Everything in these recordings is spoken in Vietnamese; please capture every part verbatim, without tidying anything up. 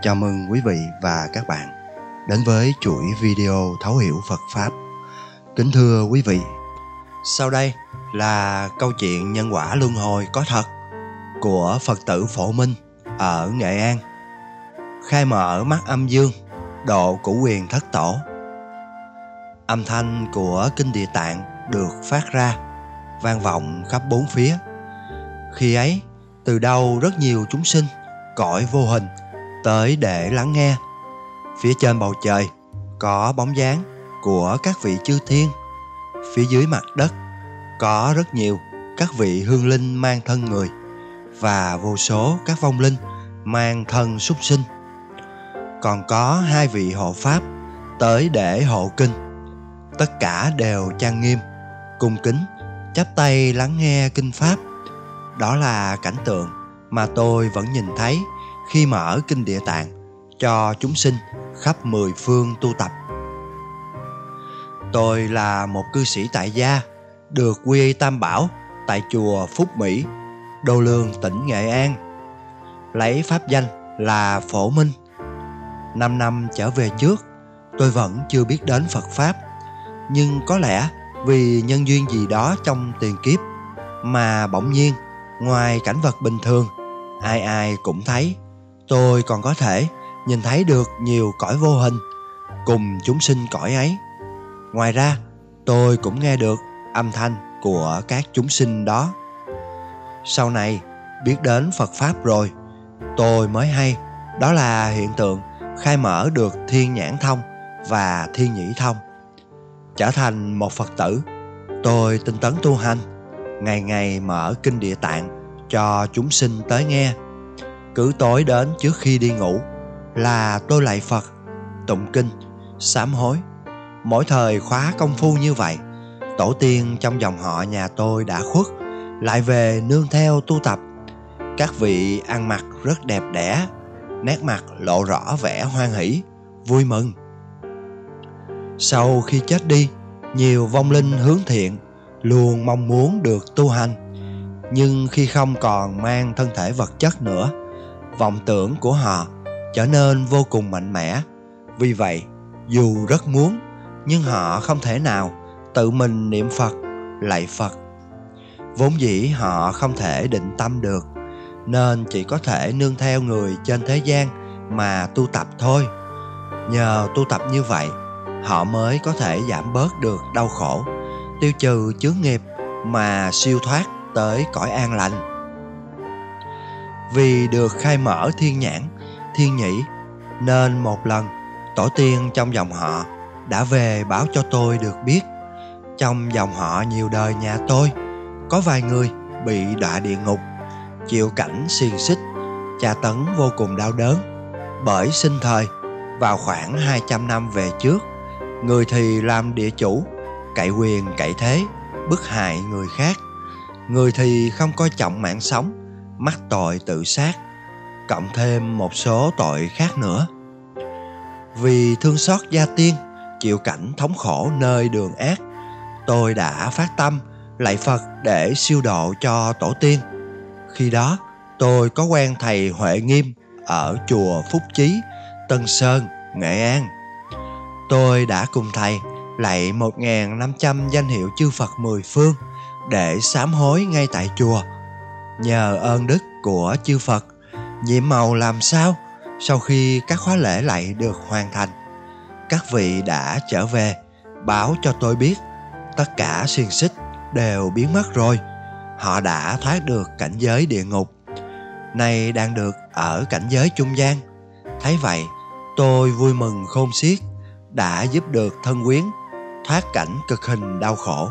Chào mừng quý vị và các bạn đến với chuỗi video thấu hiểu Phật Pháp. Kính thưa quý vị, sau đây là câu chuyện nhân quả luân hồi có thật của Phật tử Phổ Minh ở Nghệ An. Khai mở mắt âm dương, độ cửu quyền thất tổ. Âm thanh của Kinh Địa Tạng được phát ra, vang vọng khắp bốn phía. Khi ấy, từ đâu rất nhiều chúng sinh, cõi vô hình tới để lắng nghe. Phía trên bầu trời có bóng dáng của các vị chư thiên. Phía dưới mặt đất có rất nhiều các vị hương linh mang thân người và vô số các vong linh mang thân súc sinh. Còn có hai vị hộ pháp tới để hộ kinh. Tất cả đều trang nghiêm, cung kính, chắp tay lắng nghe kinh pháp. Đó là cảnh tượng mà tôi vẫn nhìn thấy khi mở Kinh Địa Tạng cho chúng sinh khắp mười phương tu tập. Tôi là một cư sĩ tại gia, được quy y Tam Bảo tại chùa Phúc Mỹ, Đô Lương, tỉnh Nghệ An. Lấy pháp danh là Phổ Minh. Năm năm trở về trước, tôi vẫn chưa biết đến Phật Pháp. Nhưng có lẽ vì nhân duyên gì đó trong tiền kiếp mà bỗng nhiên, ngoài cảnh vật bình thường, ai ai cũng thấy, tôi còn có thể nhìn thấy được nhiều cõi vô hình cùng chúng sinh cõi ấy. Ngoài ra, tôi cũng nghe được âm thanh của các chúng sinh đó. Sau này, biết đến Phật Pháp rồi, tôi mới hay đó là hiện tượng khai mở được thiên nhãn thông và thiên nhĩ thông. Trở thành một Phật tử, tôi tinh tấn tu hành, ngày ngày mở Kinh Địa Tạng cho chúng sinh tới nghe. Cứ tối đến trước khi đi ngủ là tôi lạy Phật, tụng kinh, sám hối. Mỗi thời khóa công phu như vậy, tổ tiên trong dòng họ nhà tôi đã khuất, lại về nương theo tu tập. Các vị ăn mặc rất đẹp đẽ, nét mặt lộ rõ vẻ hoan hỷ, vui mừng. Sau khi chết đi, nhiều vong linh hướng thiện luôn mong muốn được tu hành. Nhưng khi không còn mang thân thể vật chất nữa, vọng tưởng của họ trở nên vô cùng mạnh mẽ. Vì vậy, dù rất muốn, nhưng họ không thể nào tự mình niệm Phật, lạy Phật. Vốn dĩ họ không thể định tâm được, nên chỉ có thể nương theo người trên thế gian mà tu tập thôi. Nhờ tu tập như vậy, họ mới có thể giảm bớt được đau khổ, tiêu trừ chướng nghiệp mà siêu thoát tới cõi an lành. Vì được khai mở thiên nhãn, thiên nhĩ, nên một lần tổ tiên trong dòng họ đã về báo cho tôi được biết, trong dòng họ nhiều đời nhà tôi có vài người bị đọa địa ngục, chịu cảnh xiềng xích, tra tấn vô cùng đau đớn. Bởi sinh thời vào khoảng hai trăm năm về trước, người thì làm địa chủ, cậy quyền cậy thế, bức hại người khác. Người thì không coi trọng mạng sống, mắc tội tự sát, cộng thêm một số tội khác nữa. Vì thương xót gia tiên chịu cảnh thống khổ nơi đường ác, tôi đã phát tâm lạy Phật để siêu độ cho tổ tiên. Khi đó, tôi có quen thầy Huệ Nghiêm ở chùa Phúc Chí, Tân Sơn, Nghệ An. Tôi đã cùng thầy lạy một nghìn năm trăm danh hiệu chư Phật mười phương để sám hối ngay tại chùa. Nhờ ơn đức của chư Phật, nhiệm màu làm sao sau khi các khóa lễ lạy được hoàn thành, các vị đã trở về báo cho tôi biết tất cả xiềng xích đều biến mất rồi. Họ đã thoát được cảnh giới địa ngục, nay đang được ở cảnh giới trung gian. Thấy vậy, tôi vui mừng khôn xiết, đã giúp được thân quyến thoát cảnh cực hình đau khổ.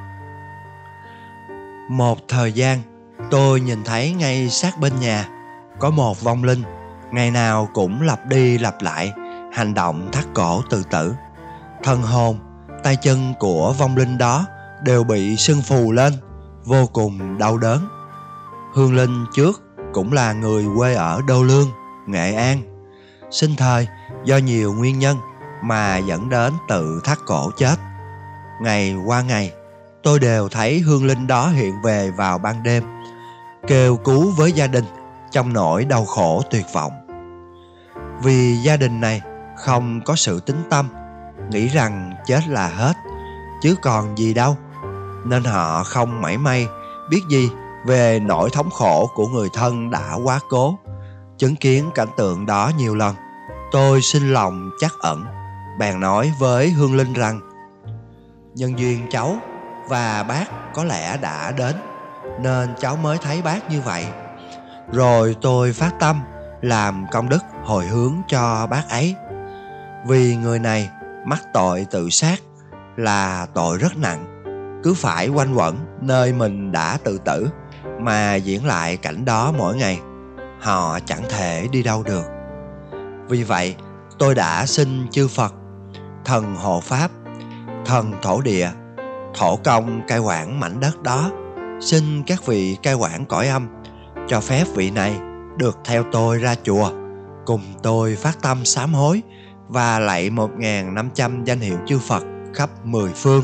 Một thời gian, tôi nhìn thấy ngay sát bên nhà có một vong linh, ngày nào cũng lặp đi lặp lại hành động thắt cổ tự tử. Thân hồn, tay chân của vong linh đó đều bị sưng phù lên, vô cùng đau đớn. Hương linh trước cũng là người quê ở Đô Lương, Nghệ An. Sinh thời do nhiều nguyên nhân mà dẫn đến tự thắt cổ chết. Ngày qua ngày, tôi đều thấy hương linh đó hiện về vào ban đêm, kêu cứu với gia đình trong nỗi đau khổ tuyệt vọng. Vì gia đình này không có sự tín tâm, nghĩ rằng chết là hết, chứ còn gì đâu, nên họ không mảy may biết gì về nỗi thống khổ của người thân đã quá cố. Chứng kiến cảnh tượng đó nhiều lần, tôi sinh lòng trắc ẩn, bèn nói với Hương Linh rằng nhân duyên cháu và bác có lẽ đã đến, nên cháu mới thấy bác như vậy. Rồi tôi phát tâm làm công đức hồi hướng cho bác ấy. Vì người này mắc tội tự sát là tội rất nặng, cứ phải quanh quẩn nơi mình đã tự tử mà diễn lại cảnh đó mỗi ngày. Họ chẳng thể đi đâu được. Vì vậy tôi đã xin chư Phật, thần hộ pháp, thần thổ địa, thổ công cai quản mảnh đất đó, xin các vị cai quản cõi âm cho phép vị này được theo tôi ra chùa, cùng tôi phát tâm sám hối và lạy một nghìn năm trăm danh hiệu chư Phật khắp mười phương.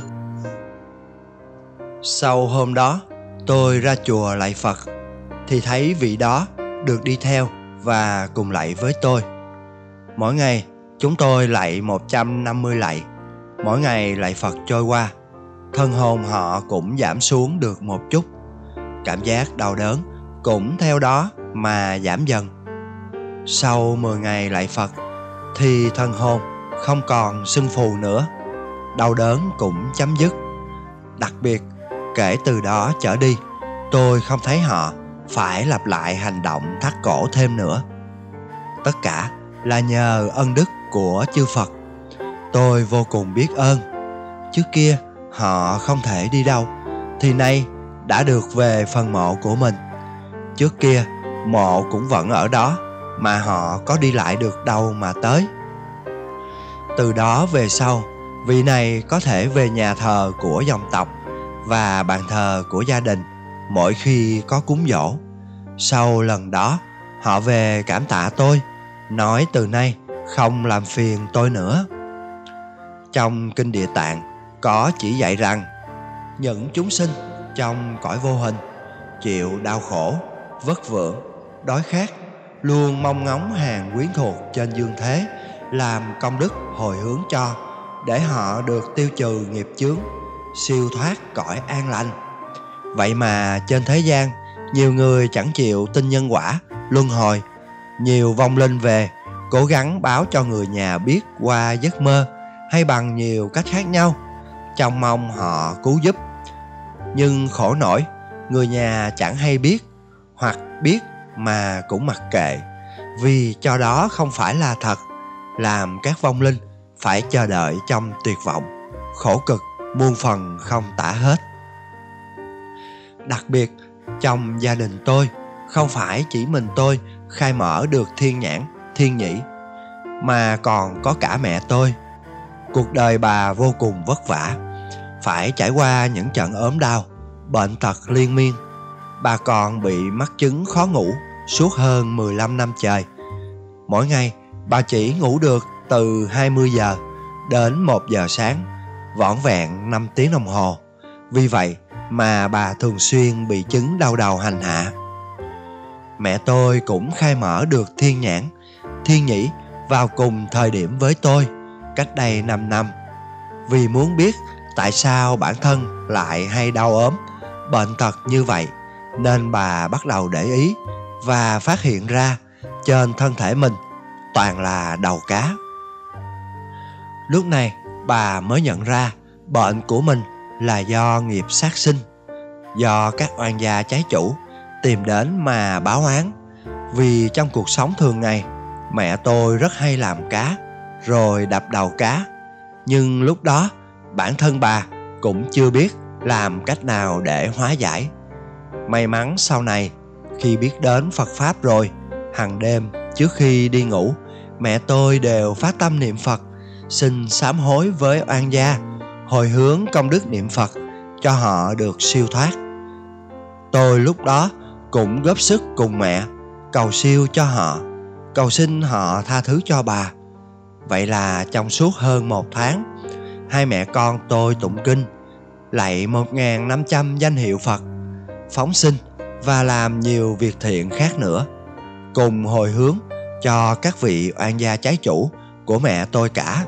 Sau hôm đó tôi ra chùa lạy Phật thì thấy vị đó được đi theo và cùng lạy với tôi. Mỗi ngày chúng tôi lạy một trăm năm mươi lạy. Mỗi ngày lạy Phật trôi qua, thân hồn họ cũng giảm xuống được một chút. Cảm giác đau đớn cũng theo đó mà giảm dần. Sau mười ngày lạy Phật thì thân hồn không còn sưng phù nữa, đau đớn cũng chấm dứt. Đặc biệt, kể từ đó trở đi, tôi không thấy họ phải lặp lại hành động thắt cổ thêm nữa. Tất cả là nhờ ân đức của chư Phật. Tôi vô cùng biết ơn. Trước kia họ không thể đi đâu, thì nay đã được về phần mộ của mình. Trước kia mộ cũng vẫn ở đó, mà họ có đi lại được đâu mà tới. Từ đó về sau, vị này có thể về nhà thờ của dòng tộc và bàn thờ của gia đình mỗi khi có cúng giỗ. Sau lần đó, họ về cảm tạ tôi, nói từ nay không làm phiền tôi nữa. Trong Kinh Địa Tạng có chỉ dạy rằng những chúng sinh trong cõi vô hình chịu đau khổ, vất vưởng, đói khát, luôn mong ngóng hàng quyến thuộc trên dương thế làm công đức hồi hướng cho, để họ được tiêu trừ nghiệp chướng, siêu thoát cõi an lành. Vậy mà trên thế gian, nhiều người chẳng chịu tin nhân quả, luân hồi. Nhiều vong linh về, cố gắng báo cho người nhà biết qua giấc mơ hay bằng nhiều cách khác nhau, trông mong họ cứu giúp. Nhưng khổ nổi, người nhà chẳng hay biết, hoặc biết mà cũng mặc kệ, vì cho đó không phải là thật, làm các vong linh phải chờ đợi trong tuyệt vọng, khổ cực muôn phần không tả hết. Đặc biệt trong gia đình tôi, không phải chỉ mình tôi khai mở được thiên nhãn, thiên nhĩ, mà còn có cả mẹ tôi. Cuộc đời bà vô cùng vất vả, phải trải qua những trận ốm đau, bệnh tật liên miên. Bà còn bị mắc chứng khó ngủ suốt hơn mười lăm năm trời. Mỗi ngày bà chỉ ngủ được từ hai mươi giờ đến một giờ sáng, vỏn vẹn năm tiếng đồng hồ. Vì vậy mà bà thường xuyên bị chứng đau đầu hành hạ. Mẹ tôi cũng khai mở được thiên nhãn, thiên nhĩ vào cùng thời điểm với tôi, cách đây năm năm. Vì muốn biết tại sao bản thân lại hay đau ốm, bệnh tật như vậy, nên bà bắt đầu để ý và phát hiện ra trên thân thể mình toàn là đầu cá. Lúc này bà mới nhận ra bệnh của mình là do nghiệp sát sinh, do các oan gia trái chủ tìm đến mà báo oán. Vì trong cuộc sống thường ngày, mẹ tôi rất hay làm cá rồi đập đầu cá. Nhưng lúc đó bản thân bà cũng chưa biết làm cách nào để hóa giải. May mắn sau này, khi biết đến Phật Pháp rồi, hàng đêm trước khi đi ngủ, mẹ tôi đều phát tâm niệm Phật, xin sám hối với oan gia, hồi hướng công đức niệm Phật cho họ được siêu thoát. Tôi lúc đó cũng góp sức cùng mẹ cầu siêu cho họ, cầu xin họ tha thứ cho bà. Vậy là trong suốt hơn một tháng, hai mẹ con tôi tụng kinh, lạy một nghìn năm trăm danh hiệu Phật, phóng sinh và làm nhiều việc thiện khác nữa, cùng hồi hướng cho các vị oan gia trái chủ của mẹ tôi cả.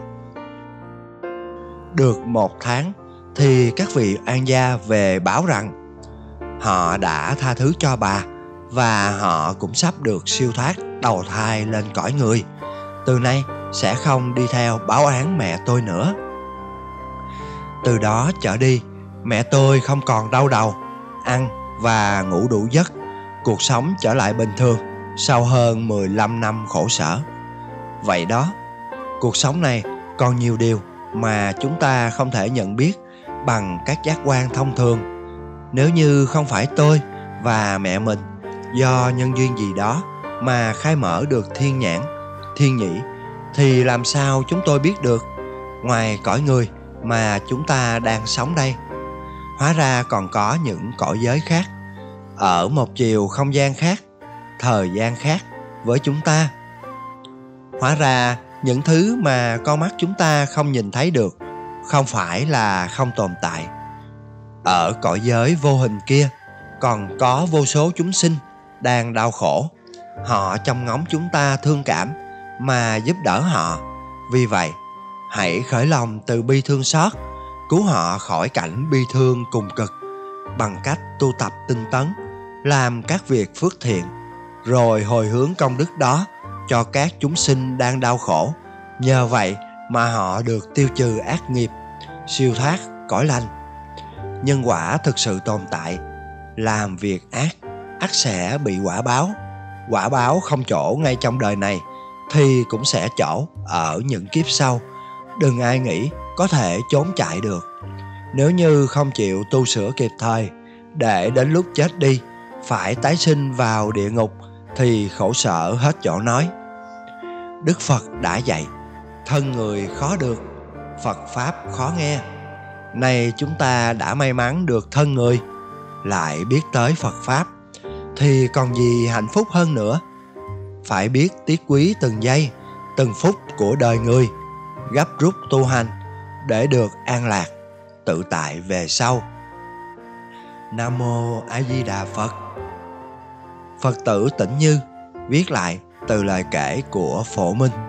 Được một tháng thì các vị oan gia về báo rằng họ đã tha thứ cho bà và họ cũng sắp được siêu thoát đầu thai lên cõi người. Từ nay sẽ không đi theo báo án mẹ tôi nữa. Từ đó trở đi, mẹ tôi không còn đau đầu, ăn và ngủ đủ giấc. Cuộc sống trở lại bình thường sau hơn mười lăm năm khổ sở. Vậy đó, cuộc sống này còn nhiều điều mà chúng ta không thể nhận biết bằng các giác quan thông thường. Nếu như không phải tôi và mẹ mình do nhân duyên gì đó mà khai mở được thiên nhãn, thiên nhĩ, thì làm sao chúng tôi biết được ngoài cõi người mà chúng ta đang sống đây, hóa ra còn có những cõi giới khác, ở một chiều không gian khác, thời gian khác với chúng ta. Hóa ra những thứ mà con mắt chúng ta không nhìn thấy được không phải là không tồn tại. Ở cõi giới vô hình kia còn có vô số chúng sinh đang đau khổ. Họ trông ngóng chúng ta thương cảm mà giúp đỡ họ. Vì vậy, hãy khởi lòng từ bi thương xót, cứu họ khỏi cảnh bi thương cùng cực bằng cách tu tập tinh tấn, làm các việc phước thiện, rồi hồi hướng công đức đó cho các chúng sinh đang đau khổ. Nhờ vậy mà họ được tiêu trừ ác nghiệp, siêu thoát cõi lành. Nhân quả thực sự tồn tại. Làm việc ác, ắt sẽ bị quả báo. Quả báo không chỗ ngay trong đời này thì cũng sẽ chỗ ở những kiếp sau. Đừng ai nghĩ có thể trốn chạy được. Nếu như không chịu tu sửa kịp thời, để đến lúc chết đi phải tái sinh vào địa ngục thì khổ sở hết chỗ nói. Đức Phật đã dạy, thân người khó được, Phật Pháp khó nghe. Nay chúng ta đã may mắn được thân người, lại biết tới Phật Pháp, thì còn gì hạnh phúc hơn nữa. Phải biết tiếc quý từng giây, từng phút của đời người, gấp rút tu hành để được an lạc, tự tại về sau. Nam Mô A Di Đà Phật. Phật tử Tĩnh Như viết lại từ lời kể của Phổ Minh.